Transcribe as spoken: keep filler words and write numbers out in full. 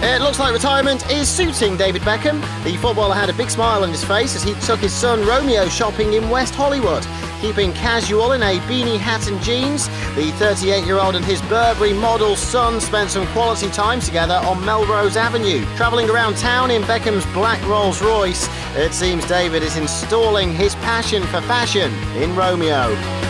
It looks like retirement is suiting David Beckham. The footballer had a big smile on his face as he took his son Romeo shopping in West Hollywood. Keeping casual in a beanie hat and jeans, the thirty-eight-year-old and his Burberry model son spent some quality time together on Melrose Avenue. Travelling around town in Beckham's black Rolls Royce, it seems David is installing his passion for fashion in Romeo.